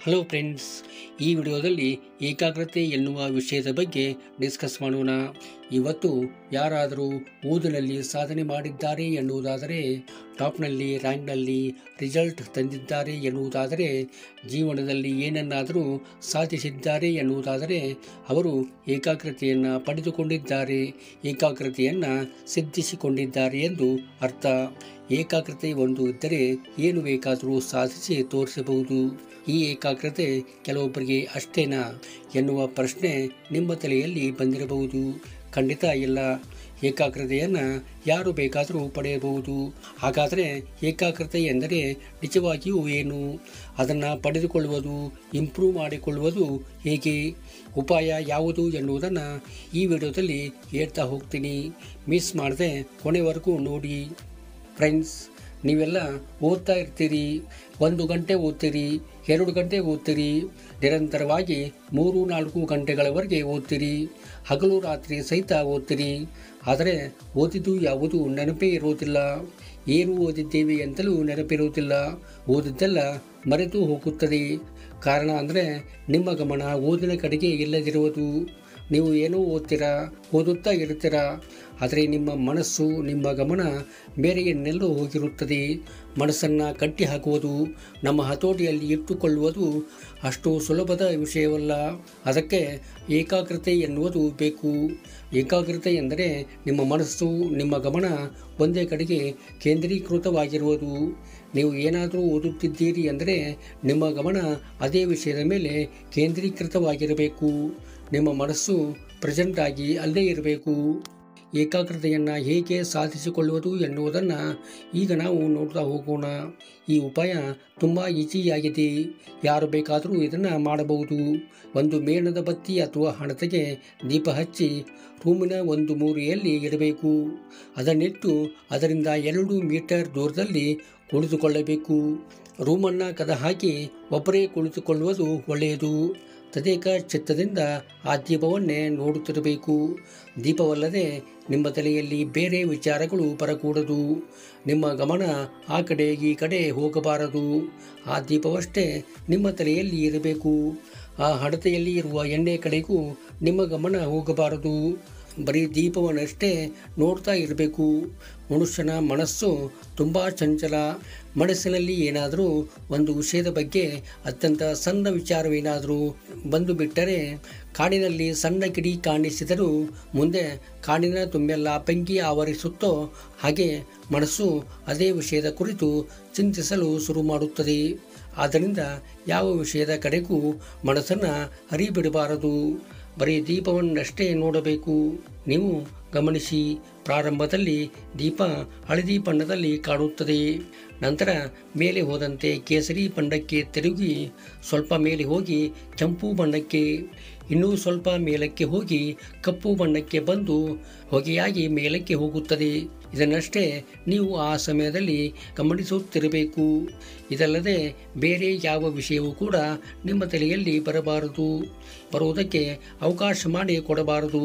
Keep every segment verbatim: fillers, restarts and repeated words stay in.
Hello friends, ಈ ವಿಡಿಯೋದಲ್ಲಿ ಏಕಾಗ್ರತೆ ಎನ್ನುವ ವಿಷಯದ ಬಗ್ಗೆ ಡಿಸ್ಕಸ್ ಮಾಡೋಣ. ಇವತ್ತು ಯಾರಾದರೂ ಓದಿನಲ್ಲಿ ಸಾಧನೆ ಮಾಡಿದ್ದಾರೆ ಎನ್ನುವುದಾದರೆ, ಟಾಪ್ನಲ್ಲಿ ರ್ಯಾಂಕ್ನಲ್ಲಿ ರಿಸಲ್ಟ್ ತಂದಿದ್ದಾರೆ ಎನ್ನುವುದಾದರೆ, ಜೀವನದಲ್ಲಿ ಏನನ್ನಾದರೂ ಸಾಧಿಸಿದ್ದಾರೆ ಎನ್ನುವುದಾದರೆ ಅವರು ಏಕಾಗ್ರತೆಯನ್ನು ಪಡೆದುಕೊಂಡಿದ್ದಾರೆ, ಏಕಾಗ್ರತೆಯನ್ನು ಸಿದ್ಧಿಸಿಕೊಂಡಿದ್ದಾರೆ ಎಂದು ಅರ್ಥ. ಏಕಾಗ್ರತೆ ಒಂದು ಇದ್ದರೆ ಏನು ಬೇಕಾದರೂ ಸಾಧಿಸಿ ತೋರಿಸಬಹುದು. ಈ ಏಕಾಗ್ರತೆ ಕೆಲವೊಬ್ಬರಿಗೆ ಅಷ್ಟೇನಾ ಎನ್ನುವ ಪ್ರಶ್ನೆ ನಿಮ್ಮ ತಲೆಯಲ್ಲಿ ಬಂದಿರಬಹುದು. ಖಂಡಿತ ಇಲ್ಲ. ಏಕಾಗ್ರತೆಯನ್ನು ಯಾರು ಬೇಕಾದರೂ ಪಡೆಯಬಹುದು. ಹಾಗಾದರೆ ಏಕಾಗ್ರತೆ ಎಂದರೆ ನಿಜವಾಗಿಯೂ ಏನು? ಅದನ್ನು ಪಡೆದುಕೊಳ್ಳುವುದು, ಇಂಪ್ರೂವ್ ಮಾಡಿಕೊಳ್ಳುವುದು ಹೇಗೆ, ಉಪಾಯ ಯಾವುದು ಎನ್ನುವುದನ್ನು ಈ ವಿಡಿಯೋದಲ್ಲಿ ಹೇಳ್ತಾ ಹೋಗ್ತೀನಿ. ಮಿಸ್ ಮಾಡದೆ ಕೊನೆವರೆಗೂ ನೋಡಿ. ಫ್ರೆಂಡ್ಸ್, ನೀವೆಲ್ಲ ಓದ್ತಾ ಇರ್ತೀರಿ. ಒಂದು ಗಂಟೆ ಓದ್ತೀರಿ, ಎರಡು ಗಂಟೆ ಓದ್ತೀರಿ, ನಿರಂತರವಾಗಿ ಮೂರು ನಾಲ್ಕು ಗಂಟೆಗಳವರೆಗೆ ಓದ್ತೀರಿ, ಹಗಲು ರಾತ್ರಿ ಸಹಿತ ಓದ್ತೀರಿ. ಆದರೆ ಓದಿದ್ದು ಯಾವುದು ನೆನಪೇ ಇರೋದಿಲ್ಲ. ಏನು ಓದಿದ್ದೇವೆ ಅಂತಲೂ ನೆನಪಿರುವುದಿಲ್ಲ. ಓದಿದ್ದೆಲ್ಲ ಮರೆತು ಹೋಗುತ್ತದೆ. ಕಾರಣ ಅಂದರೆ ನಿಮ್ಮ ಗಮನ ಓದಿನ ಕಡೆಗೆ ಇಲ್ಲದಿರುವುದು. ನೀವು ಏನೋ ಓದ್ತೀರಾ, ಓದುತ್ತಾ ಇರ್ತೀರಾ, ಆದರೆ ನಿಮ್ಮ ಮನಸ್ಸು, ನಿಮ್ಮ ಗಮನ ಬೇರೆ ಇನ್ನೆಲ್ಲೋ ಹೋಗಿರುತ್ತದೆ. ಮನಸ್ಸನ್ನು ಕಟ್ಟಿ ಹಾಕುವುದು, ನಮ್ಮ ಹತೋಟಿಯಲ್ಲಿ ಇಟ್ಟುಕೊಳ್ಳುವುದು ಅಷ್ಟು ಸುಲಭದ ವಿಷಯವಲ್ಲ. ಅದಕ್ಕೆ ಏಕಾಗ್ರತೆ ಎನ್ನುವುದು ಬೇಕು. ಏಕಾಗ್ರತೆ ಎಂದರೆ ನಿಮ್ಮ ಮನಸ್ಸು, ನಿಮ್ಮ ಗಮನ ಒಂದೇ ಕಡೆಗೆ ಕೇಂದ್ರೀಕೃತವಾಗಿರುವುದು. ನೀವು ಏನಾದರೂ ಓದುತ್ತಿದ್ದೀರಿ ಅಂದರೆ ನಿಮ್ಮ ಗಮನ ಅದೇ ವಿಷಯದ ಮೇಲೆ ಕೇಂದ್ರೀಕೃತವಾಗಿರಬೇಕು. ನಿಮ್ಮ ಮನಸ್ಸು ಪ್ರೆಸೆಂಟ್ ಆಗಿ ಅಲ್ಲೇ ಇರಬೇಕು. ಏಕಾಗ್ರತೆಯನ್ನು ಹೇಗೆ ಸಾಧಿಸಿಕೊಳ್ಳುವುದು ಎನ್ನುವುದನ್ನು ಈಗ ನಾವು ನೋಡ್ತಾ ಹೋಗೋಣ. ಈ ಉಪಾಯ ತುಂಬ ಈಸಿಯಾಗಿದೆ. ಯಾರು ಬೇಕಾದರೂ ಇದನ್ನು ಮಾಡಬಹುದು. ಒಂದು ಮೇಣದ ಬತ್ತಿ ಅಥವಾ ಹಣತೆಗೆ ದೀಪ ಹಚ್ಚಿ ರೂಮಿನ ಒಂದು ಮೂಲೆಯಲ್ಲಿ ಇಡಬೇಕು. ಅದನ್ನಿಟ್ಟು ಅದರಿಂದ ಎರಡು ಮೀಟರ್ ದೂರದಲ್ಲಿ ಕುಳಿತುಕೊಳ್ಳಬೇಕು. ರೂಮನ್ನು ಕದ ಹಾಕಿ ಒಬ್ಬರೇ ಕುಳಿತುಕೊಳ್ಳುವುದು ಒಳ್ಳೆಯದು. ತದೇಕ ಚಿತ್ತದಿಂದ ಆ ದೀಪವನ್ನೇ ನೋಡುತ್ತಿರಬೇಕು. ದೀಪವಲ್ಲದೆ ನಿಮ್ಮ ತಲೆಯಲ್ಲಿ ಬೇರೆ ವಿಚಾರಗಳು ಬರಕೂಡದು. ನಿಮ್ಮ ಗಮನ ಆ ಕಡೆ ಈ ಕಡೆ ಹೋಗಬಾರದು. ಆ ದೀಪವಷ್ಟೇ ನಿಮ್ಮ ತಲೆಯಲ್ಲಿ ಇರಬೇಕು. ಆ ಹಣತೆಯಲ್ಲಿ ಇರುವ ಎಣ್ಣೆ ಕಡೆಗೂ ನಿಮ್ಮ ಗಮನ ಹೋಗಬಾರದು. ಬರೀ ದೀಪವನ್ನಷ್ಟೇ ನೋಡ್ತಾ ಇರಬೇಕು. ಮನುಷ್ಯನ ಮನಸ್ಸು ತುಂಬ ಚಂಚಲ. ಮನಸ್ಸಿನಲ್ಲಿ ಏನಾದರೂ ಒಂದು ವಿಷಯದ ಬಗ್ಗೆ ಅತ್ಯಂತ ಸಣ್ಣ ವಿಚಾರವೇನಾದರೂ ಬಂದು ಬಿಟ್ಟರೆ, ಕಾಡಿನಲ್ಲಿ ಸಣ್ಣ ಕಿಡಿ ಕಾಣಿಸಿದರೂ ಮುಂದೆ ಕಾಡಿನ ತುಂಬೆಲ್ಲ ಬೆಂಕಿ ಆವರಿಸುತ್ತೋ ಹಾಗೆ ಮನಸ್ಸು ಅದೇ ವಿಷಯದ ಕುರಿತು ಚಿಂತಿಸಲು ಶುರು ಮಾಡುತ್ತದೆ. ಆದ್ದರಿಂದ ಯಾವ ವಿಷಯದ ಕಡೆಗೂ ಮನಸ್ಸನ್ನು ಹರಿಬಿಡಬಾರದು. ಬರೀ ದೀಪವನ್ನಷ್ಟೇ ನೋಡಬೇಕು. ನೀವು ಗಮನಿಸಿ, ಪ್ರಾರಂಭದಲ್ಲಿ ದೀಪ ಹಳದಿ ಬಣ್ಣದಲ್ಲಿ ಕಾಣುತ್ತದೆ. ನಂತರ ಮೇಲೆ ಹೋದಂತೆ ಕೇಸರಿ ಬಣ್ಣಕ್ಕೆ ತಿರುಗಿ ಸ್ವಲ್ಪ ಮೇಲೆ ಹೋಗಿ ಕೆಂಪು ಬಣ್ಣಕ್ಕೆ, ಇನ್ನೂ ಸ್ವಲ್ಪ ಮೇಲಕ್ಕೆ ಹೋಗಿ ಕಪ್ಪು ಬಣ್ಣಕ್ಕೆ ಬಂದು ಹೊಗೆಯಾಗಿ ಮೇಲಕ್ಕೆ ಹೋಗುತ್ತದೆ. ಇದನ್ನಷ್ಟೇ ನೀವು ಆ ಸಮಯದಲ್ಲಿ ಗಮನಿಸುತ್ತಿರಬೇಕು. ಇದಲ್ಲದೆ ಬೇರೆ ಯಾವ ವಿಷಯವೂ ಕೂಡ ನಿಮ್ಮ ತಲೆಯಲ್ಲಿ ಬರಬಾರದು. ಬರುವುದಕ್ಕೆ ಅವಕಾಶ ಮಾಡಿ ಕೊಡಬಾರದು.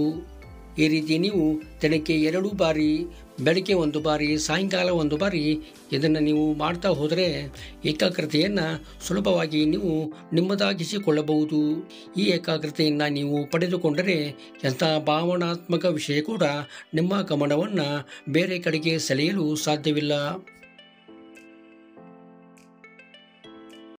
ಈ ರೀತಿ ನೀವು ದಿನಕ್ಕೆ ಎರಡು ಬಾರಿ, ಬೆಳಗ್ಗೆ ಒಂದು ಬಾರಿ, ಸಾಯಂಕಾಲ ಒಂದು ಬಾರಿ ಇದನ್ನು ನೀವು ಮಾಡ್ತಾ ಹೋದರೆ ಏಕಾಗ್ರತೆಯನ್ನು ಸುಲಭವಾಗಿ ನೀವು ನಿಮ್ಮದಾಗಿಸಿಕೊಳ್ಳಬಹುದು. ಈ ಏಕಾಗ್ರತೆಯನ್ನು ನೀವು ಪಡೆದುಕೊಂಡರೆ ಎಂಥ ಭಾವನಾತ್ಮಕ ವಿಷಯ ಕೂಡ ನಿಮ್ಮ ಗಮನವನ್ನು ಬೇರೆ ಕಡೆಗೆ ಸೆಳೆಯಲು ಸಾಧ್ಯವಿಲ್ಲ.